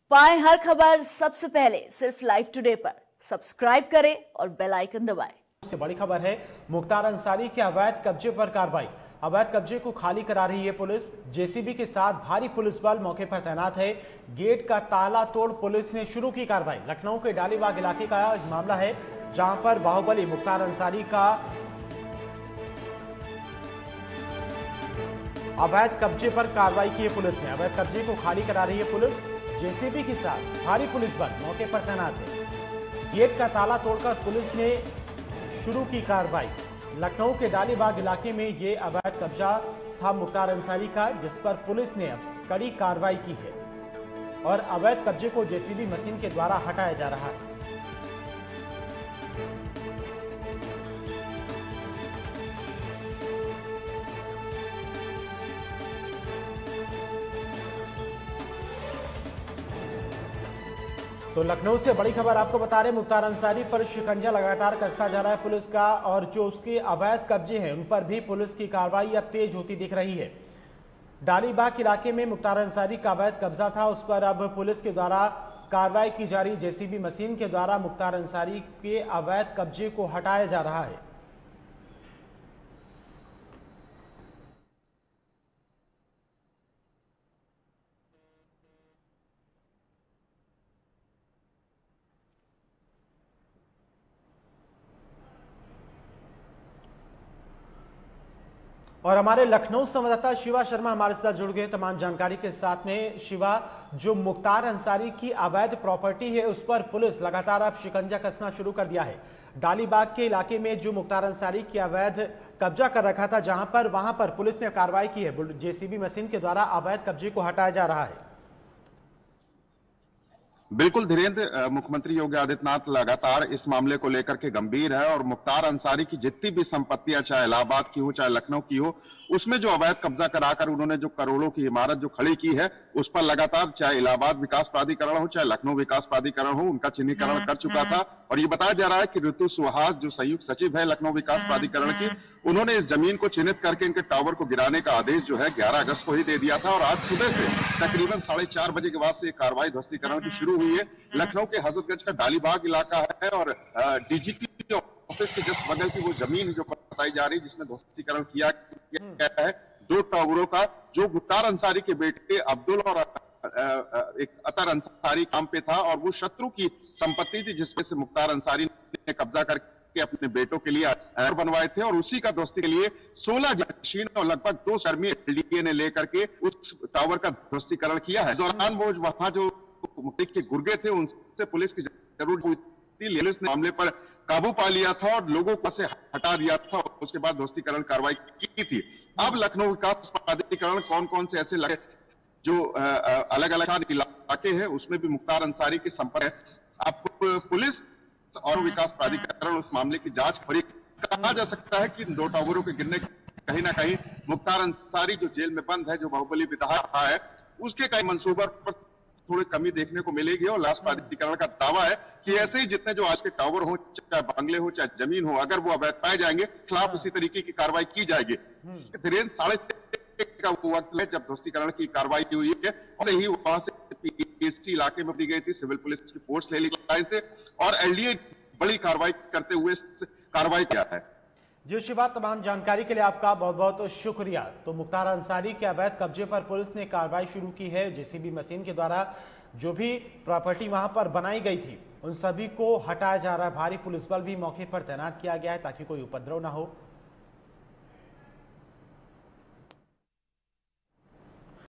पाएं हर खबर सबसे पहले सिर्फ लाइव टुडे पर। सब्सक्राइब करें और बेल आइकन दबाएं। सबसे बड़ी खबर है मुख्तार अंसारी के अवैध कब्जे पर कार्रवाई। अवैध कब्जे को खाली करा रही है पुलिस। जेसीबी के साथ भारी पुलिस बल मौके पर तैनात है। गेट का ताला तोड़ पुलिस ने शुरू की कार्रवाई। लखनऊ के डालीबाग इलाके का मामला है, जहां पर बाहुबली मुख्तार अंसारी का अवैध कब्जे पर कार्रवाई की है पुलिस ने। अवैध कब्जे को खाली करा रही है पुलिस। जेसीबी के साथ भारी पुलिस बल मौके पर तैनात है। गेट का ताला तोड़कर पुलिस ने शुरू की कार्रवाई। लखनऊ के डालीबाग इलाके में यह अवैध कब्जा था मुख्तार अंसारी का, जिस पर पुलिस ने अब कड़ी कार्रवाई की है और अवैध कब्जे को जेसीबी मशीन के द्वारा हटाया जा रहा है। तो लखनऊ से बड़ी खबर आपको बता रहे, मुख्तार अंसारी पर शिकंजा लगातार कसता जा रहा है पुलिस का, और जो उसके अवैध कब्जे हैं उन पर भी पुलिस की कार्रवाई अब तेज होती दिख रही है। डालीबाग इलाके में मुख्तार अंसारी का अवैध कब्जा था, उस पर अब पुलिस के द्वारा कार्रवाई की जा रही। जेसीबी मशीन के द्वारा मुख्तार अंसारी के अवैध कब्जे को हटाया जा रहा है। और हमारे लखनऊ संवाददाता शिवा शर्मा हमारे साथ जुड़ गए तमाम जानकारी के साथ में। शिवा, जो मुख्तार अंसारी की अवैध प्रॉपर्टी है उस पर पुलिस लगातार अब शिकंजा कसना शुरू कर दिया है। डालीबाग के इलाके में जो मुख्तार अंसारी की अवैध कब्जा कर रखा था, वहां पर पुलिस ने कार्रवाई की है। जेसीबी मशीन के द्वारा अवैध कब्जे को हटाया जा रहा है। बिल्कुल धीरेन्द्र, मुख्यमंत्री योगी आदित्यनाथ लगातार इस मामले को लेकर के गंभीर है और मुख्तार अंसारी की जितनी भी संपत्तियां, चाहे इलाहाबाद की हो चाहे लखनऊ की हो, उसमें जो अवैध कब्जा कराकर उन्होंने जो करोड़ों की इमारत जो खड़ी की है, उस पर लगातार चाहे इलाहाबाद विकास प्राधिकरण हो चाहे लखनऊ विकास प्राधिकरण हो, उनका चिन्हीकरण कर चुका था। और ये बताया जा रहा है कि ऋतु सुहास जो संयुक्त सचिव है लखनऊ विकास प्राधिकरण की, उन्होंने इस जमीन को चिन्हित करके इनके टावर को गिराने का आदेश जो है 11 अगस्त को ही दे दिया था। और आज सुबह से तकरीबन 4:30 बजे के बाद से कार्रवाई ध्वस्तीकरण की शुरू हुई है। लखनऊ के हजरतगंज का डालीबाग इलाका है और डीजीपी ऑफिस के जस्ट बगल की वो जमीन जो बताई जा रही है, जिसमें ध्वस्तीकरण किया गया है 2 टावरों का, जो मुख्तार अंसारी के बेटे अब्दुल और एक अतर अंसारी काम पे था, और वो शत्रु की संपत्ति थी जिसमें से मुख्तार अंसारी ने कब्जा करके अपने बेटों के लिए बनवाए थे। और उसी का ध्वस्ती के लिए 16 मशीन और लगभग 2 कर्मी एलडीए ने लेकर के उस टावर का ध्वस्तीकरण किया है। दौरान वो वहां जो के गुर्गे थे उनसे पुलिस की जरूरत हुई थी। पुलिस ने मामले पर काबू पा लिया था और लोगों को से हटा दिया था। उसके बाद ध्वस्तीकरण कार्रवाई की थी। अब लखनऊ विकास प्राधिकरण कौन कौन से ऐसे लगे जो अलग अलग इलाके हैं, उसमें भी मुख्तार अंसारी के संपर्क है। अब पुलिस और विकास प्राधिकरण उस मामले की जांच करेगी। कहा जा सकता है कि इन 2 टावरों के गिरने कहीं ना कहीं मुख्तार अंसारी जो जेल में बंद है, जो बाहुबली पिता है, उसके कई मंसूबों पर थोड़ी कमी देखने को मिलेगी। और लाश प्राधिकरण का दावा है कि ऐसे ही जितने जो आज के टावर हो, चाहे बंगले हो चाहे जमीन हो, अगर वो अवैध पाए जाएंगे, खिलाफ इसी तरीके की कार्रवाई की जाएगी। धीरेन्द्र 6:30 का वक्त है जब ध्वस्तीकरण की कार्रवाई हुई है, और ही वहां से पीएससी इलाके में दी गई थी, सिविल पुलिस की फोर्स ले ली से, और एलडीए बड़ी कार्रवाई करते हुए कार्रवाई किया है। जी शिवा, तमाम जानकारी के लिए आपका बहुत बहुत शुक्रिया। तो मुख्तार अंसारी के अवैध कब्जे पर पुलिस ने कार्रवाई शुरू की है। जेसीबी मशीन के द्वारा जो भी प्रॉपर्टी वहां पर बनाई गई थी उन सभी को हटाया जा रहा है। भारी पुलिस बल भी मौके पर तैनात किया गया है ताकि कोई उपद्रव ना हो।